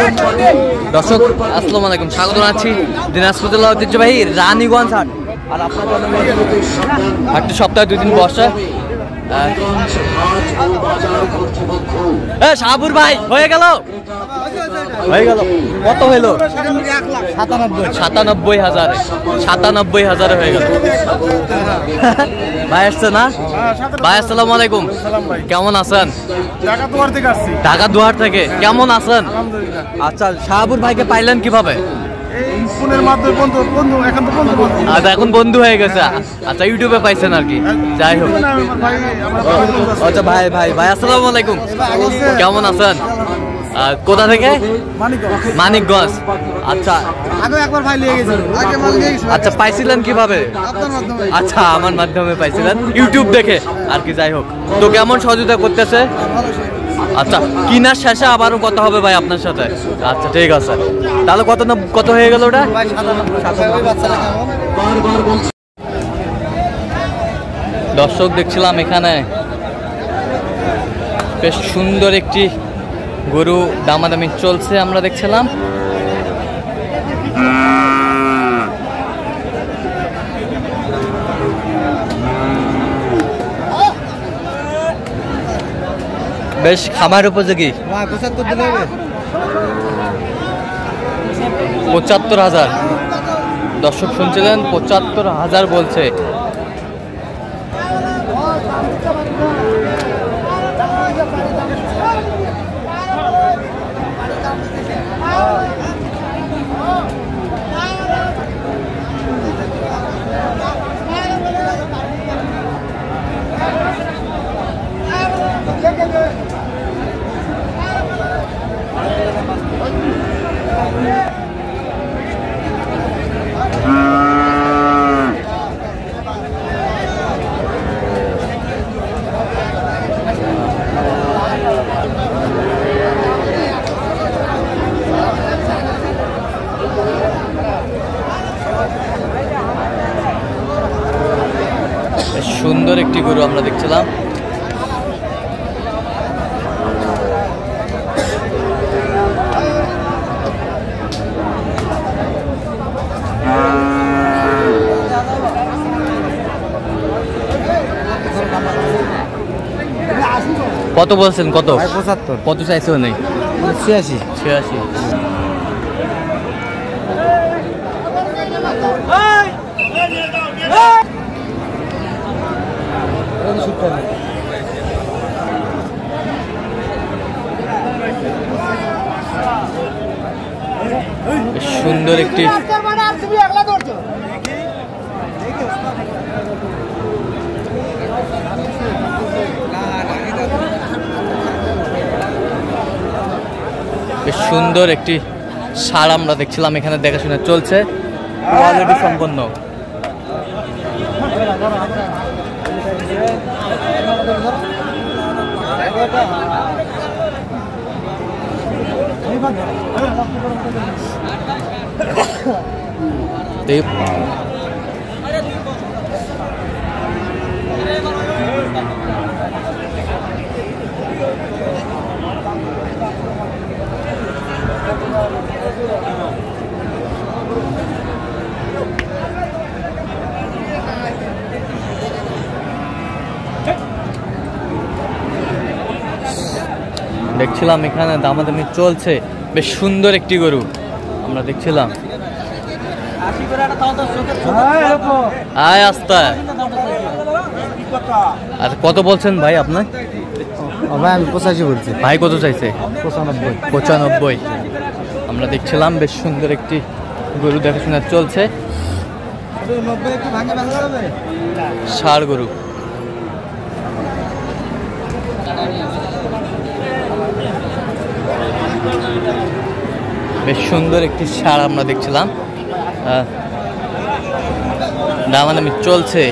দর্শক আসসালামু আলাইকুম, স্বাগত জানাচ্ছি দিনাজপুর জেলা ঐতিহ্যবাহী রানীগঞ্জ হাট। আর আপনাদের হাটটি সপ্তাহে 2 দিন বসে। শাহাবুর ভাই হয়ে গেল কত হইলো? 97,000 হয়ে গেল। ভাই আসছে না? ভাই আসসালামু আলাইকুম, কেমন আছেন? ঢাকা দুয়ার থেকে। কেমন আছেন? আচ্ছা, শাহাবুর ভাইকে পাইলেন কিভাবে? এখন বন্ধু হয়ে গেছে। আচ্ছা, ইউটিউবে পাইছেন আর কি। যাই হোক, আচ্ছা ভাই আসসালামু আলাইকুম, কেমন আছেন? কোথা থেকে? মানিকগঞ্জ। আচ্ছা, আচ্ছা পাইছিলেন কিভাবে? আচ্ছা, আমার মাধ্যমে পাইছিলেন, ইউটিউব দেখে আর কি। যাই হোক, তো কেমন সহযোগিতা করতেছে? আচ্ছা, কিনার শেষে আবারও কথা হবে ভাই আপনার সাথে। আচ্ছা ঠিক আছে, তাহলে কত হয়ে গেল ওটা? দর্শক দেখছিলাম এখানে বেশ সুন্দর একটি গরু দামাদামি চলছে, আমরা দেখছিলাম। বেশ খামার উপযোগী। 75,000 দর্শক শুনছিলেন, 75,000 বলছে। সুন্দর একটি গরু আমরা দেখছিলাম। কত বলছেন? কত? 75। কত চাইছেও নেই? 86। সুন্দর একটি সুন্দর একটি ষাঁড় আমরা দেখছিলাম এখানে, দেখাশোনা চলছে, অলরেডি সম্পন্ন। দেখছিলাম এখানে দামাদামি চলছে, বেশ সুন্দর একটি গরু আমরা দেখছিলাম। আর কত বলছেন ভাই আপনার? ভাই আমি 85 বলছি। ভাই কত চাইছে? 95। আমরা দেখছিলাম বেশ সুন্দর একটি গরু দেখাশোনা চলছে, ষাঁড় গরু। বেশ সুন্দর একটি ষাঁড় আমরা দেখছিলাম, দামাদামি চলছে।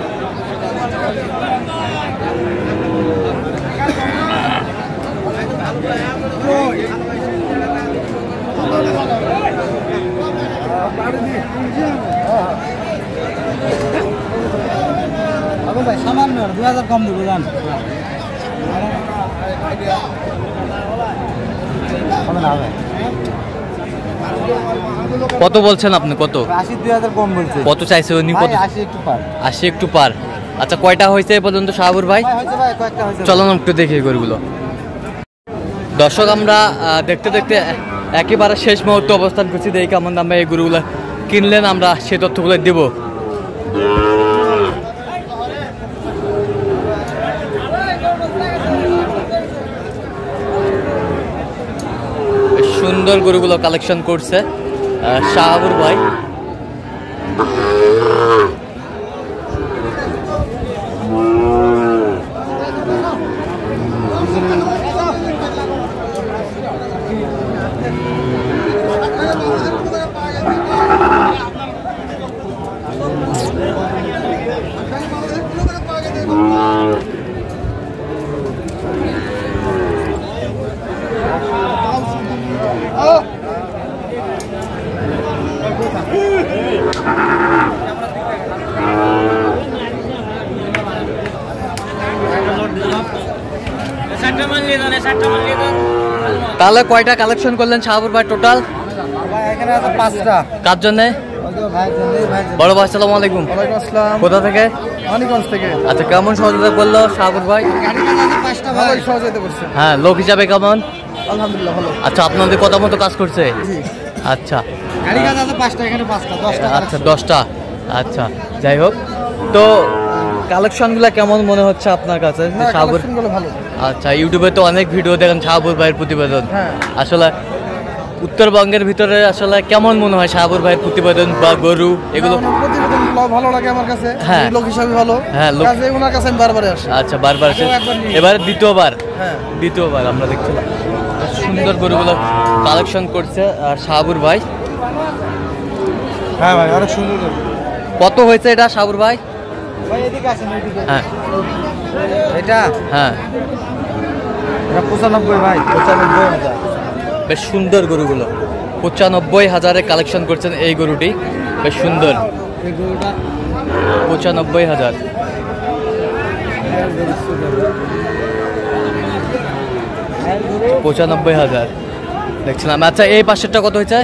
সামান্য 2000 কম দেবো জান। দামে না ভাই। কত বলছেন আপনি? কত? 80 2000 কম বলছে। কত চাইছে উনি? কত? 80 একটু পার। 80 একটু পার। আচ্ছা, কয়টা হয়েছে এ পর্যন্ত শাহাবুর ভাই? হয়েছে ভাই, কয়েকটা হয়েছে। চলো না একটু দেখি গরুগুলো। দর্শক, আমরা দেখতে দেখতে একেবারে শেষ মুহূর্তে অবস্থান করছি। দেখি কেমন দামে এই গরুগুলো কিনলেন, আমরা সে তথ্যগুলো দেব। সুন্দর গরুগুলো কালেকশন করছে শাহাবুর ভাই। তাহলে কয়টা কালেকশন করলেন শাহাবুর ভাই টোটাল? ভাই এখানে আছে 5টা। কার জন্য? ভাই ভাই। বড় ভাই, আসসালামু আলাইকুম। ওয়ালাইকুম আসসালাম। কোথা থেকে? মানিকগঞ্জ থেকে। আচ্ছা, কেমন সহযোগিতা করলো শাহাবুর ভাই? গাড়ি কাজ আছে 5টা ভাই। ভালো সহযোগিতা করছে। হ্যাঁ, লোক হিসাবে কেমন? আলহামদুলিল্লাহ ভালো। আচ্ছা, আপনাদের কথা মতো কাজ করছে? জি। আচ্ছা গাড়ি কাজ আছে 5টা, এখানে 5টা, 10টা। আচ্ছা, 10টা। আচ্ছা, যাই হোক, তো কালেকশনগুলো কেমন মনে হচ্ছে আপনার কাছে? শাহাবুর, কালেকশনগুলো ভালো। আচ্ছা, ইউটিউবে তো অনেক ভিডিও দেখেন শাহাবুর ভাইয়ের প্রতিবেদন। হ্যাঁ। আসলে উত্তরবঙ্গের ভিতরে আসলে কেমন মনে হয় শাহাবুর ভাইয়ের প্রতিবেদন বা গরু এগুলো? প্রতিবেদনগুলো ভালো লাগে আমার কাছে। হ্যাঁ। লোক হিসাবে ভালো। হ্যাঁ, লোক। কাজে ওনার কাছে আমি বারবার আসি। আচ্ছা, বারবার আসে। আগেও একবার নিয়ে। এবারে দ্বিতীয়বার? হ্যাঁ। দ্বিতীয়বার আমরা দেখছিলাম। সুন্দর গরুগুলো কালেকশন করছে শাহাবুর ভাই। হ্যাঁ ভাই, অনেক সুন্দর করে। কত হয়েছে এটা শাহাবুর ভাই? ভাই এদিকে আসেন, এদিকে। হ্যাঁ এটা হ্যাঁ, এটা 95 ভাই, 95,000। বেশ সুন্দর গরুগুলো। 95,000-এ কালেকশন করছেন এই গরুটি, বেশ সুন্দর। এই গরুটা 95,000। 95,000 দেখছিলাম। আচ্ছা, এই পাশেরটা কত হয়েছে?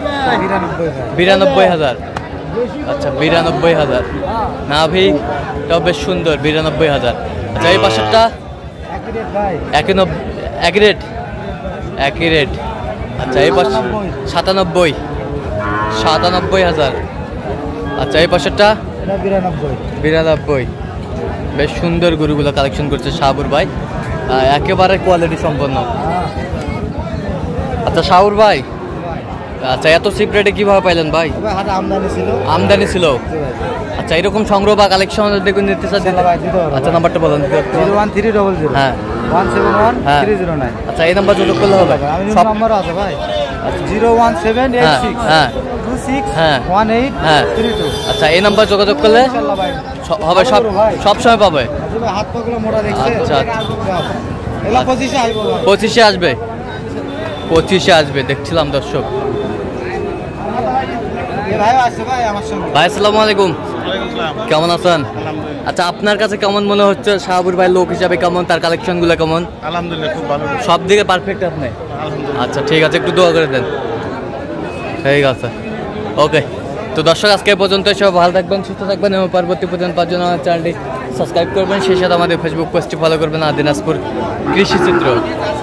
92,000। আচ্ছা, 92,000 না ভাই, তাও বেশ সুন্দর। 92,000। আচ্ছা, এই পাশেরটা? একই রেট। একই রেট। আচ্ছা, এই পাশে 97,000। আচ্ছা, এই পাশেরটা? 92। বেশ সুন্দর গরুগুলো কালেকশন করছে শাহাবুর ভাই, একেবারে কোয়ালিটি সম্পন্ন। আচ্ছা শাহাবুর ভাই, আচ্ছা, এত চিপ রেটে কিভাবে পাইলেন ভাই? আমদানি ছিল। আচ্ছা, এরকম সংগ্রহ বা কালেকশন দেখুন নিতে চান? আচ্ছা, নাম্বারটা বলেন। 01300 হ্যাঁ 171 হ্যাঁ। 309। আচ্ছা, এই নাম্বার যোগাযোগ করলে হবে? সব নাম্বার আছে ভাই। 01786 হ্যাঁ 26 হ্যাঁ 18 হ্যাঁ। 32। আচ্ছা, এই নাম্বার যোগাযোগ করলে ইনশাআল্লাহ ভাই হবে, সব সময় পাবে। হাত পাগুলো মোটা দেখছে। আচ্ছা। এলা 25 এ আইবো ভাই। 25-এ আসবে। 25-এ আসবে দেখছিলাম দর্শক। ভাই আসছে ভাই আমার সঙ্গে। ভাই আসসালামু আলাইকুম। কেমন আছেন? আচ্ছা, আপনার কাছে কেমন মনে হচ্ছে শাহাবুর ভাই লোক হিসাবে কেমন, তার কালেকশনগুলো কেমন? আলহামদুলিল্লাহ খুব ভালো। সব দিকে পারফেক্ট আপনি? আচ্ছা, ঠিক আছে, একটু দোয়া করে দেন। ঠিক আছে, ওকে। তো দর্শক, আজকে পর্যন্ত সব ভালো থাকবেন, সুস্থ থাকবেন এবং পরবর্তী পর্যন্ত পাওয়ার জন্য আমার চ্যানেলটি সাবস্ক্রাইব করবেন। সেই সাথে আমাদের ফেসবুক পেজটি ফলো করবেন, আর দিনাজপুর কৃষি চিত্র।